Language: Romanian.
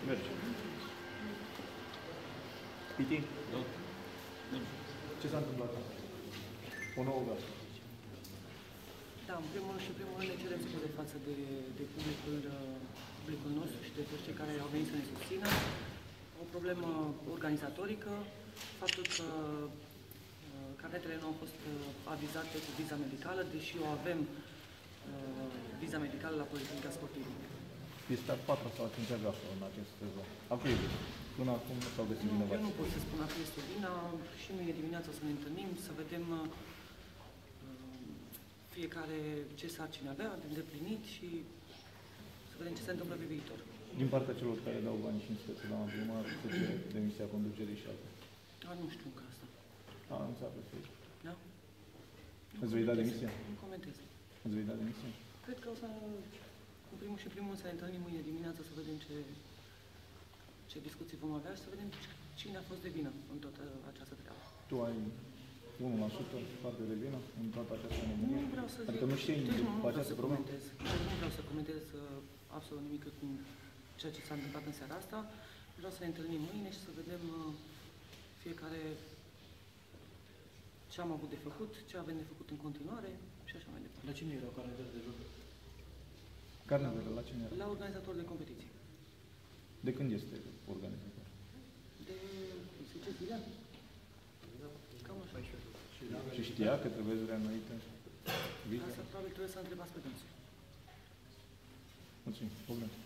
Merge. Piti? Da. Ce s-a întâmplat? O nouă gazdă. Da, în primul rând ne cerem scuze față de publicul nostru și de toți cei care au venit să ne susțină. O problemă organizatorică, faptul că carnetele nu au fost avizate cu viza medicală, deși o avem viza medicală la Policlinica Sportivă. Este a 4-a sau a 5-a gazdă în acest sezon. Acum, până acum nu s-au găsit vinovați. Eu nu pot să spun că este vina. Și mâine dimineața o să ne întâlnim, să vedem fiecare ce sarcini avea de îndeplinit și să vedem ce se întâmplă pe viitor. Din partea celor care dau bani 500 la primar, se cere demisia conducerii și alte. Nu știu încă asta. Anunțat să fie. Da? Îți vei da demisia? Nu comentez. Îți vei da demisia? Cred că o să, în primul să ne întâlnim mâine dimineața să vedem ce discuții vom avea și să vedem cine a fost de vină în toată această treabă. Tu ai 1% parte de vină în toată această nebunie? Nu vreau să zic. Adică nu știi Nu vreau să problemă? comentez. Nu vreau să comentez absolut nimic cu ceea ce s-a întâmplat în seara asta. Vreau să ne întâlnim mâine și să vedem fiecare ce am avut de făcut, ce avem de făcut în continuare și așa mai departe. La cine erau carnetele de joc? Carnetele la cine era? La organizator de competiție. De când este organizator? De 10 zile. Cam așa. Și știa că trebuie reînnoite vize? Asta probabil trebuie să întrebați pe dânsul. Mulțumim. Probleme.